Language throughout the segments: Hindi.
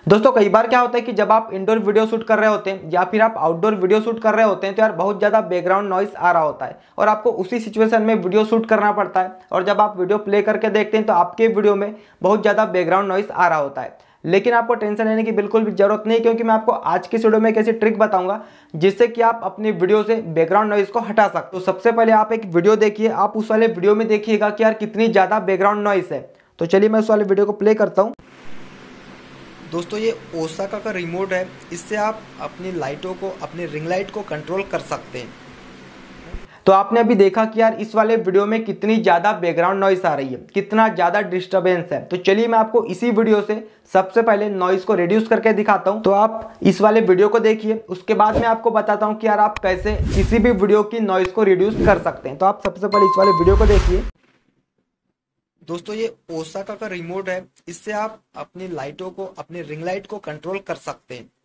दोस्तों कई बार क्या होता है कि जब आप इंडोर वीडियो शूट कर रहे होते हैं या फिर आप आउटडोर वीडियो शूट कर रहे होते हैं तो यार बहुत ज़्यादा बैकग्राउंड नॉइस आ रहा होता है और आपको उसी सिचुएशन में वीडियो शूट करना पड़ता है। और जब आप वीडियो प्ले करके देखते हैं तो आपके वीडियो में बहुत ज़्यादा बैकग्राउंड नॉइस आ रहा होता है। लेकिन आपको टेंशन लेने की बिल्कुल भी जरूरत नहीं, क्योंकि मैं आपको आज की वीडियो में एक ऐसी ट्रिक बताऊंगा जिससे कि आप अपनी वीडियो से बैकग्राउंड नॉइस को हटा सकते हो। तो सबसे पहले आप एक वीडियो देखिए, आप उस वाले वीडियो में देखिएगा कि यार कितनी ज़्यादा बैकग्राउंड नॉइस है। तो चलिए मैं उस वाले वीडियो को प्ले करता हूँ। दोस्तों ये ओसाका का रिमोट है, इससे आप अपनी लाइटों को, अपनी रिंग लाइट को कंट्रोल कर सकते हैं। तो आपने अभी देखा कि यार इस वाले वीडियो में कितनी ज़्यादा बैकग्राउंड नॉइस आ रही है, कितना ज़्यादा डिस्टरबेंस है। तो चलिए मैं आपको इसी वीडियो से सबसे पहले नॉइस को रिड्यूस करके दिखाता हूं। तो आप इस वाले वीडियो को देखिए, उसके बाद मैं आपको बताता हूं कि यार आप कैसे किसी भी वीडियो की नॉइस को रिड्यूस कर सकते हैं। तो आप सबसे पहले इस वाले वीडियो को देखिए। दोस्तों ये ओसाका का रिमोट है, इससे आप अपनी लाइटों को, अपनी रिंग लाइट को कंट्रोल कर सकते हैं।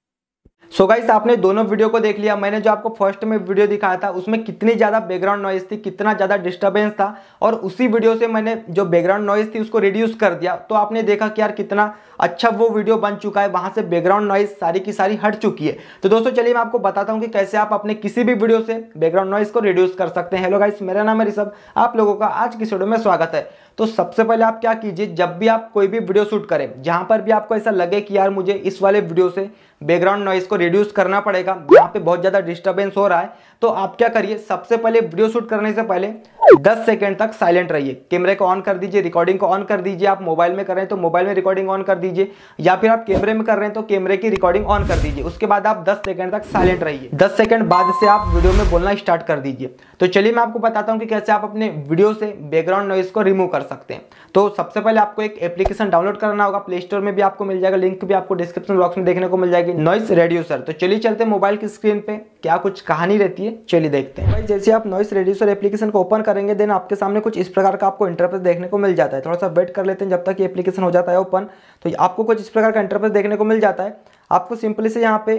सो गाइस आपने दोनों वीडियो को देख लिया। मैंने जो आपको फर्स्ट में वीडियो दिखाया था उसमें कितनी ज़्यादा बैकग्राउंड नॉइस थी, कितना ज़्यादा डिस्टर्बेंस था, और उसी वीडियो से मैंने जो बैकग्राउंड नॉइस थी उसको रिड्यूस कर दिया। तो आपने देखा कि यार कितना अच्छा वो वीडियो बन चुका है, वहाँ से बैकग्राउंड नॉइस सारी की सारी हट चुकी है। तो दोस्तों चलिए मैं आपको बताता हूँ कि कैसे आप अपने किसी भी वीडियो से बैकग्राउंड नॉइस को रिड्यूस कर सकते हैं। हेलो गाइस, मेरा नाम है ऋषभ, आप लोगों का आज की वीडियो में स्वागत है। तो सबसे पहले आप क्या कीजिए, जब भी आप कोई भी वीडियो शूट करें, जहां पर भी आपको ऐसा लगे कि यार मुझे इस वाले वीडियो से बैकग्राउंड नॉइस को रिड्यूस करना पड़ेगा, यहाँ पे बहुत ज़्यादा डिस्टर्बेंस हो रहा है, तो आप क्या करिए, सबसे पहले वीडियो शूट करने से पहले 10 सेकंड तक साइलेंट रहिए। कैमरे को ऑन कर दीजिए, रिकॉर्डिंग को ऑन कर दीजिए। आप मोबाइल में कर रहे हैं तो मोबाइल में रिकॉर्डिंग ऑन कर दीजिए, या फिर आप कैमरे में कर रहे हैं तो कैमरे की रिकॉर्डिंग ऑन कर दीजिए। उसके बाद आप 10 सेकंड तक साइलेंट रहिए। 10 सेकंड बाद से आप वीडियो में बोलना स्टार्ट कर दीजिए। तो चलिए मैं आपको बताता हूँ कि कैसे आप अपने वीडियो से बैकग्राउंड नॉइस को रिमूव कर सकते हैं। तो सबसे पहले आपको एक एप्लीकेशन डाउनलोड करना होगा, प्ले स्टोर में भी आपको मिल जाएगा, लिंक भी आपको डिस्क्रिप्शन बॉक्स में देखने को मिल जाएगी, नॉइस रिड्यूसर। तो चलिए चलते हैं मोबाइल की स्क्रीन पे क्या कुछ कहानी रहती है, चलिए देखते हैं। भाई जैसे आप नॉइस रिड्यूसर एप्लीकेशन को ओपन करेंगे, देन आपके सामने कुछ इस प्रकार का आपको इंटरफेस देखने को मिल जाता है। थोड़ा सा वेट कर लेते हैं जब तक ये एप्लीकेशन हो जाता है ओपन। तो आपको कुछ इस प्रकार का इंटरफेस देखने को मिल जाता है। आपको सिंपली से यहाँ पे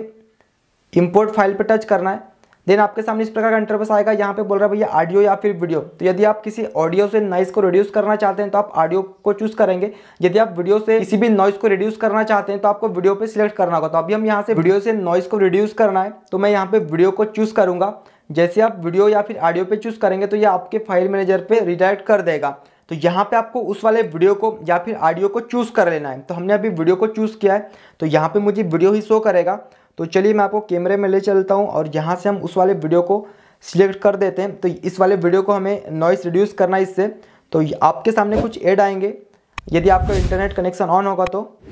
इंपोर्ट फाइल पे टच करना है, देन आपके सामने इस प्रकार का इंटरफेस आएगा। यहाँ पे बोल रहा है भैया ऑडियो या फिर वीडियो। तो यदि आप किसी ऑडियो से नॉइस को रिड्यूस करना चाहते हैं तो आप ऑडियो को चूज करेंगे। यदि आप वीडियो से किसी भी नॉइस को रिड्यूस करना चाहते हैं तो आपको वीडियो पे सिलेक्ट करना होगा। तो अभी हम यहाँ से वीडियो से नॉइस को रिड्यूस करना है, तो मैं यहाँ पे वीडियो को चूज करूंगा। जैसे आप वीडियो या फिर ऑडियो पे चूज करेंगे तो ये आपके फाइल मैनेजर पे रिडायरेक्ट कर देगा। तो यहाँ पे आपको उस वाले वीडियो को या फिर ऑडियो को चूज कर लेना है। तो हमने अभी वीडियो को चूज किया है, तो यहाँ पे मुझे वीडियो ही शो करेगा। तो चलिए मैं आपको कैमरे में ले चलता हूँ और यहाँ से हम उस वाले वीडियो को सिलेक्ट कर देते हैं। तो इस वाले वीडियो को हमें नॉइस रिड्यूस करना है इससे। तो आपके सामने कुछ ऐड आएंगे, यदि आपका इंटरनेट कनेक्शन ऑन होगा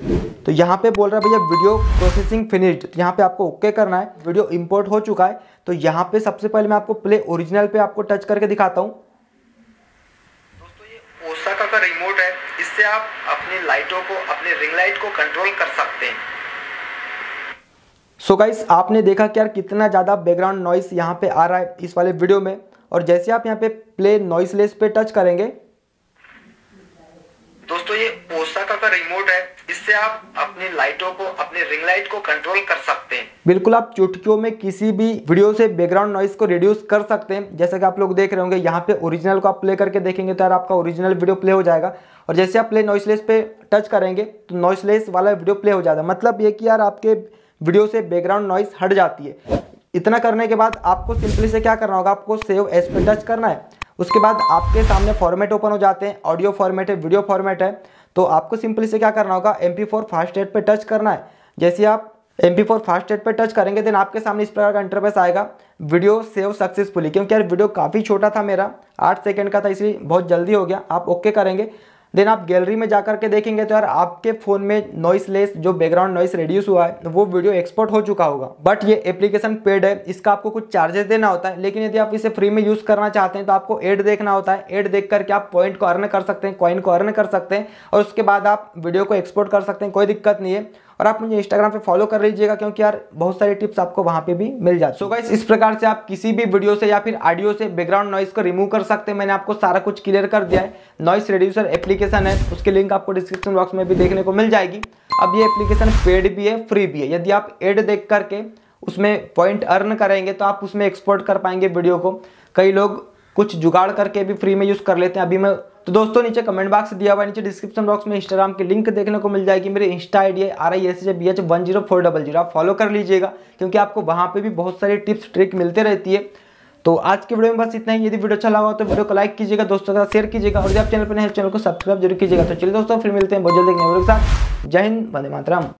तो यहाँ पे बोल रहा है भैया वीडियो प्रोसेसिंग फिनिश्ड। तो यहाँ पे आपको ओके करना है। वीडियो इंपोर्ट हो चुका है। तो यहाँ पे सबसे पहले मैं आपको प्ले ओरिजिनल पे आपको टच करके दिखाता हूँ। दोस्तों ये ओसाका का रिमोट है, इससे आप अपनी लाइटों को, अपनी रिंग लाइट को कंट्रोल कर सकते हैं। सो गाइस आपने देखा कि यार कितना ज़्यादा बैकग्राउंड नॉइस यहाँ पे आ रहा है इस वाले वीडियो में। और जैसे आप यहाँ पे प्ले नॉइसलेस पे टच करेंगे, दोस्तों ये ओसाका का रिमोट है, इससे आप अपनी लाइटों को, अपनी रिंग लाइट को कंट्रोल कर सकते हैं। बिल्कुल आप चुटकियों में किसी भी वीडियो से बैकग्राउंड नॉइस को रिड्यूस कर सकते हैं। जैसा कि आप लोग देख रहे होंगे, यहाँ पे ओरिजिनल को आप प्ले करके देखेंगे तो यार आपका ओरिजिनल वीडियो प्ले हो जाएगा। और जैसे आप प्ले नॉइसलेस पे टच करेंगे तो नॉइसलेस वाला वीडियो प्ले हो जाएगा। मतलब ये कि यार आपके वीडियो से बैकग्राउंड नॉइस हट जाती है। इतना करने के बाद आपको सिंपली से क्या करना होगा, आपको सेव एज पे टच करना है। उसके बाद आपके सामने फॉर्मेट ओपन हो जाते हैं, ऑडियो फॉर्मेट है, वीडियो फॉर्मेट है। तो आपको सिंपली से क्या करना होगा, MP4 फास्टेट पे टच करना है। जैसे आप MP4 फास्टेट पे टच करेंगे देन आपके सामने इस प्रकार का इंटरफेस आएगा, वीडियो सेव सक्सेसफुली। क्योंकि यार वीडियो काफ़ी छोटा था, मेरा 8 सेकंड का था, इसलिए बहुत जल्दी हो गया। आप ओके करेंगे, देन आप गैलरी में जाकर के देखेंगे तो यार आपके फ़ोन में नॉइसलेस जो बैकग्राउंड नॉइस रिड्यूस हुआ है वो वीडियो एक्सपोर्ट हो चुका होगा। बट ये एप्लीकेशन पेड है, इसका आपको कुछ चार्जेस देना होता है। लेकिन यदि आप इसे फ्री में यूज़ करना चाहते हैं तो आपको ऐड देखना होता है। ऐड देख करके आप पॉइंट को अर्न कर सकते हैं, कॉइन को अर्न कर सकते हैं, और उसके बाद आप वीडियो को एक्सपोर्ट कर सकते हैं, कोई दिक्कत नहीं है। और आप मुझे इंस्टाग्राम पे फॉलो कर लीजिएगा, क्योंकि यार बहुत सारी टिप्स आपको वहाँ पे भी मिल जाती है। सो गाइस इस प्रकार से आप किसी भी वीडियो से या फिर ऑडियो से बैकग्राउंड नॉइस को रिमूव कर सकते हैं। मैंने आपको सारा कुछ क्लियर कर दिया है। नॉइस रिड्यूसर एप्लीकेशन है, उसकी लिंक आपको डिस्क्रिप्शन बॉक्स में भी देखने को मिल जाएगी। अब ये एप्लीकेशन पेड भी है, फ्री भी है। यदि आप एड देख करके उसमें पॉइंट अर्न करेंगे तो आप उसमें एक्सपोर्ट कर पाएंगे वीडियो को। कई लोग कुछ जुगाड़ करके भी फ्री में यूज़ कर लेते हैं अभी मैं। तो दोस्तों नीचे कमेंट बॉक्स दिया हुआ है, नीचे डिस्क्रिप्शन बॉक्स में इंस्टाग्राम की लिंक देखने को मिल जाएगी। मेरे इंस्टा आईडी है RISHBH10400, आप फॉलो कर लीजिएगा क्योंकि आपको वहाँ पे भी बहुत सारी टिप्स ट्रिक मिलते रहती है। तो आज की वीडियो में बस इतना ही। यदि वीडियो अच्छा लगा हो तो वीडियो को लाइक कीजिएगा, दोस्तों के साथ शेयर कीजिएगा, और यदि आप चैनल पर नए हैं चैनल को सब्सक्राइब जरूर कीजिएगा। तो चलिए दोस्तों फिर मिलते हैं बहुत जल्द एक नए वीडियो के साथ। जय हिंद, वंदे मातरम।